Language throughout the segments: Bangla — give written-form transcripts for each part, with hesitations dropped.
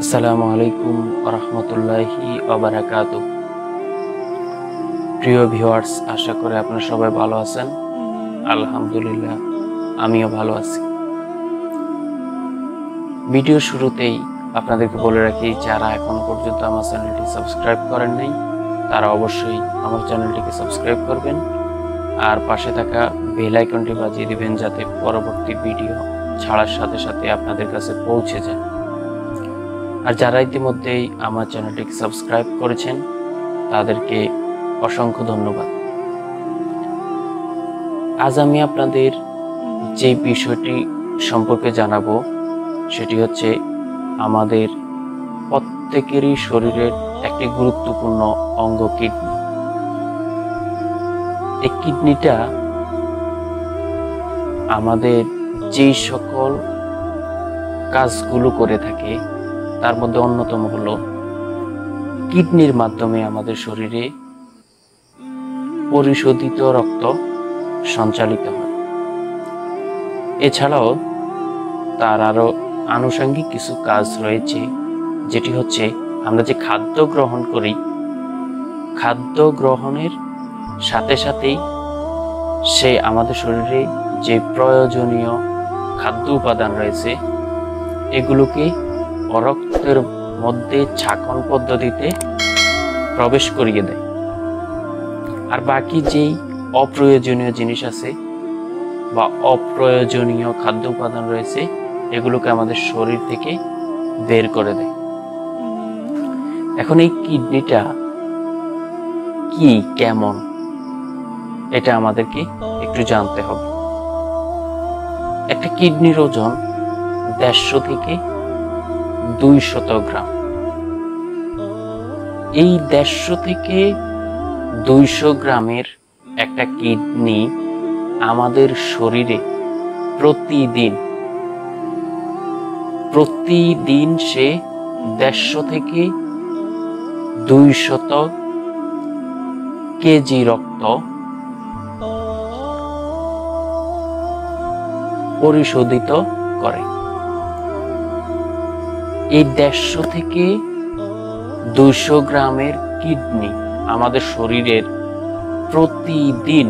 আসসালামু আলাইকুম রহমতুল্লাহি ওয়াবারাকাতুহু। প্রিয় ভিউয়ার্স, আশা করি আপনারা সবাই ভালো আছেন। আলহামদুলিল্লাহ, আমিও ভালো আছি। ভিডিও শুরুতেই আপনাদেরকে বলে রাখি, যারা এখনো পর্যন্ত আমার চ্যানেলটি সাবস্ক্রাইব করেন নাই তারা অবশ্যই আমার চ্যানেলটিকে সাবস্ক্রাইব করবেন আর পাশে থাকা বেল আইকনটি বাজিয়ে দিবেন, যাতে পরবর্তী ভিডিও ছাড়ার সাথে সাথে আপনাদের কাছে পৌঁছে যায়। আর যারা ইতিমধ্যেই আমার চ্যানেলটিকে সাবস্ক্রাইব করেছেন তাদেরকে অসংখ্য ধন্যবাদ। আজ আমি আপনাদের যে বিষয়টি সম্পর্কে জানাবো সেটি হচ্ছে আমাদের প্রত্যেকেরই শরীরের একটি গুরুত্বপূর্ণ অঙ্গ কিডনি। এই কিডনিটা আমাদের যেই সকল কাজগুলো করে থাকে তার মধ্যে অন্যতম হলো কিডনির মাধ্যমে আমাদের শরীরে পরিশোধিত রক্ত সঞ্চালিত হয়। এছাড়াও তার আরো আনুষঙ্গিক কিছু কাজ রয়েছে, যেটি হচ্ছে আমরা যে খাদ্য গ্রহণ করি, খাদ্য গ্রহণের সাথে সাথেই সে আমাদের শরীরে যে প্রয়োজনীয় খাদ্য উপাদান রয়েছে এগুলোকে রক্তের মধ্যে ছাঁকন পদ্ধতিতে প্রবেশ করিয়ে দেয়। আর বাকি যেই অপ্রয়োজনীয় জিনিস আছে বা অপ্রয়োজনীয় খাদ্য উপাদান রয়েছে এগুলোকে আমাদের শরীর থেকে বের করে দেয়। এখন এই কিডনিটা কি, কেমন, এটা আমাদেরকে একটু জানতে হবে। একটা কিডনির ওজন 150 থেকে 200 গ্রাম। এই 150 থেকে 200 গ্রামের একটা কিডনি আমাদের শরীরে প্রতিদিন সে 150 থেকে 200 কেজি রক্ত পরিশোধিত করে। এই 150 থেকে 200 গ্রামের কিডনি আমাদের শরীরের প্রতিদিন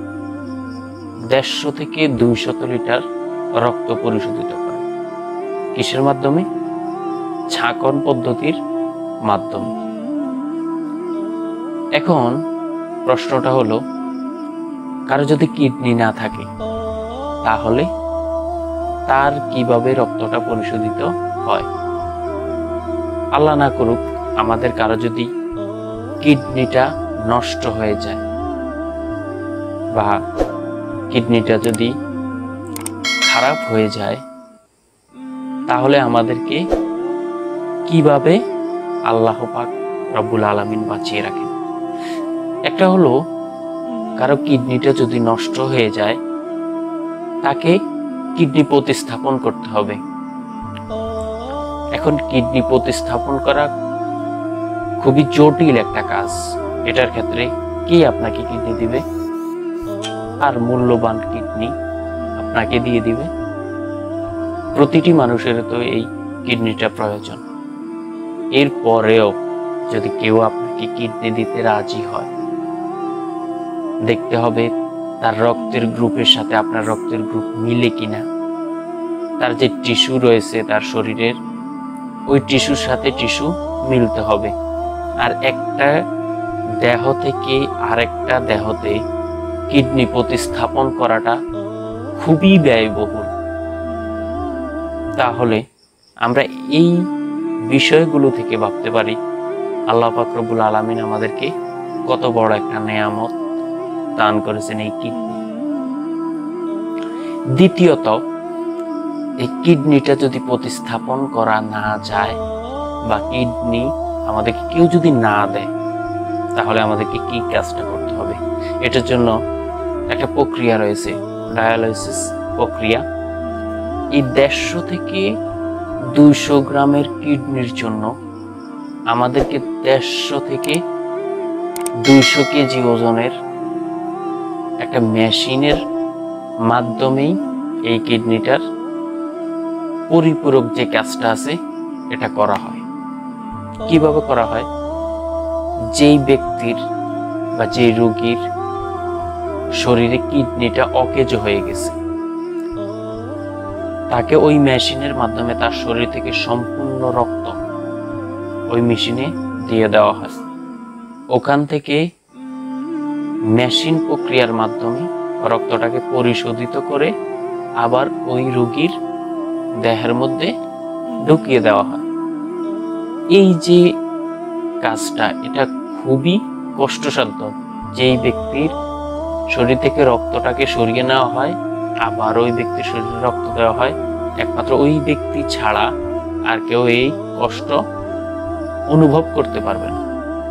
150 থেকে 200 লিটার রক্ত পরিশোধিত করে। কিসের মাধ্যমে? ছাঁকন পদ্ধতির মাধ্যমে। এখন প্রশ্নটা হলো, কারো যদি কিডনি না থাকে তাহলে তার কিভাবে রক্তটা পরিশোধিত হয়? আল্লাহ না করুক আমাদের কারো যদি কিডনিটা নষ্ট হয়ে যায় বা কিডনিটা যদি খারাপ হয়ে যায়, তাহলে আমাদেরকে কিভাবে আল্লাহ পাক রব্বুল আলামিন বাঁচিয়ে রাখেন? একটা হলো, কারো কিডনিটা যদি নষ্ট হয়ে যায় তাকে কিডনি প্রতিস্থাপন করতে হবে। এখন কিডনি প্রতিস্থাপন করা খুবই জটিল একটা কাজ। এটার ক্ষেত্রে কে আপনাকে কিডনি দিবে? আর মূল্যবান কিডনি আপনাকে দিয়ে দিবে? প্রতিটি মানুষের তো এই কিডনিটা প্রয়োজন। এরপরেও যদি কেউ আপনাকে কিডনি দিতে রাজি হয়, দেখতে হবে তার রক্তের গ্রুপের সাথে আপনার রক্তের গ্রুপ মিলে কিনা। তার যে টিস্যু রয়েছে তার শরীরের, ওই টিস্যুর সাথে টিস্যু মিলতে হবে। আর একটা দেহ থেকে আরেকটা দেহতে কিডনি প্রতিস্থাপন করাটা খুবই ব্যয়বহুল। তাহলে আমরা এই বিষয়গুলো থেকে ভাবতে পারি আল্লাহ পাক রব্বুল আলামিন আমাদেরকে কত বড় একটা নেয়ামত দান করেছেন এই কিডনি। দ্বিতীয়ত, এই কিডনিটা যদি প্রতিস্থাপন করা না যায় বা কিডনি আমাদেরকে কেউ যদি না দেয়, তাহলে আমাদেরকে কি কাজটা করতে হবে? এটার জন্য একটা প্রক্রিয়া রয়েছে, ডায়ালাইসিস প্রক্রিয়া। এই 150 থেকে 200 গ্রামের কিডনির জন্য আমাদেরকে 150 থেকে 200 কেজি ওজনের একটা মেশিনের মাধ্যমেই এই কিডনিটার পরিপূরক যে কাজটা আছে এটা করা হয়। কিভাবে করা হয়? যেই ব্যক্তির বা যেই রোগীর শরীরে কিডনিটা অকেজ হয়ে গেছে, তাকে ওই মেশিনের মাধ্যমে তার শরীর থেকে সম্পূর্ণ রক্ত ওই মেশিনে দিয়ে দেওয়া হয়। ওখান থেকে মেশিন প্রক্রিয়ার মাধ্যমে রক্তটাকে পরিশোধিত করে আবার ওই রোগীর দেহের মধ্যে ঢুকিয়ে দেওয়া হয়। এই যে কাজটা, এটা খুবই কষ্টসাধ্য। যেই ব্যক্তির শরীর থেকে রক্তটাকে সরিয়ে নেওয়া হয় আবার ওই ব্যক্তির শরীরে রক্ত দেওয়া হয়, একমাত্র ওই ব্যক্তি ছাড়া আর কেউ এই কষ্ট অনুভব করতে পারবে না।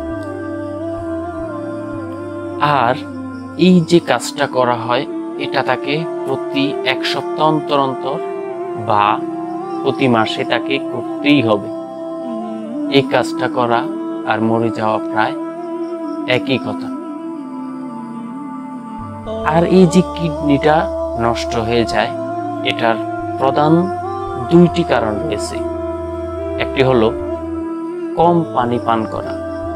আর এই যে কাজটা করা হয়, এটা তাকে প্রতি 1 সপ্তাহ অন্তর অন্তর বা প্রতি মাসে তাকে করতেই হবে। এই কাজটা করা আর মরে যাওয়া প্রায় একই কথা। আর এই যে কিডনিটা নষ্ট হয়ে যায়, এটার প্রধান 2টি কারণ রয়েছে। একটি হলো কম পানি পান করা।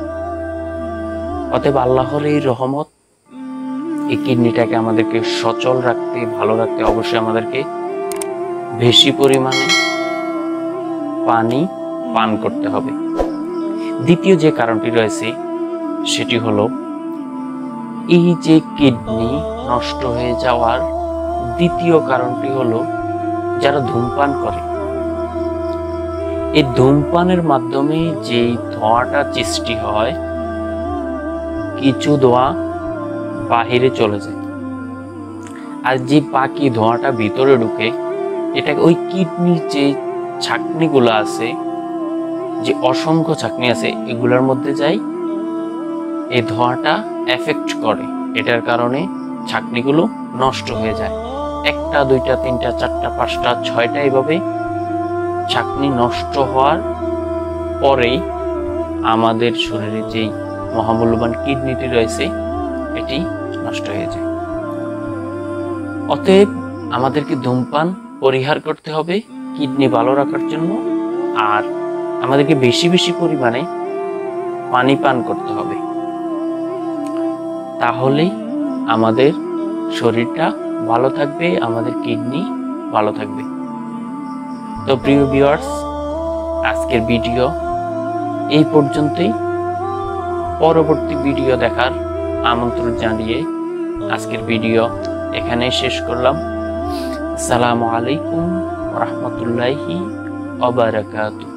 অতএব আল্লাহর এই রহমত, এই কিডনিটাকে আমাদেরকে সচল রাখতে, ভালো রাখতে অবশ্যই আমাদেরকে বেশি পরিমাণে পানি পান করতে হবে। দ্বিতীয় যে কারণটি রয়েছে সেটি হলো এই যে কিডনি নষ্ট হয়ে যাওয়ার দ্বিতীয় কারণটি হলো যারা ধূমপান করে। এই ধূমপানের মাধ্যমে যে ধোঁয়াটা সৃষ্টি হয়, কিছু ধোঁয়া বাহিরে চলে যায়, আর যে বাকি ধোঁয়াটা ভিতরে ঢুকে, এটা ওই কিডনির যে ছাকনিগুলো আছে, যে অসংখ্য ছাকনি আছে, এগুলোর মধ্যে যাই এই ধোঁয়াটা এফেক্ট করে। এটার কারণে ছাকনিগুলো নষ্ট হয়ে যায়। 1টা 2টা 3টা 4টা 5টা 6টা এভাবে ছাকনি নষ্ট হওয়ার পরেই আমাদের শরীরে যেই মহামূল্যবান কিডনিটি রয়েছে এটি নষ্ট হয়ে যায়। অতএব আমাদেরকে ধূমপান পরিহার করতে হবে কিডনি ভালো রাখার জন্য, আর আমাদেরকে বেশি বেশি পরিমাণে পানি পান করতে হবে। তাহলেই আমাদের শরীরটা ভালো থাকবে, আমাদের কিডনি ভালো থাকবে। তো প্রিয় ভিউয়ার্স, আজকের ভিডিও এই পর্যন্তই। পরবর্তী ভিডিও দেখার আমন্ত্রণ জানিয়ে আজকের ভিডিও এখানেই শেষ করলাম। আসসালামু আলাইকুম ওয়া রাহমাতুল্লাহি ওয়া বারাকাতুহু।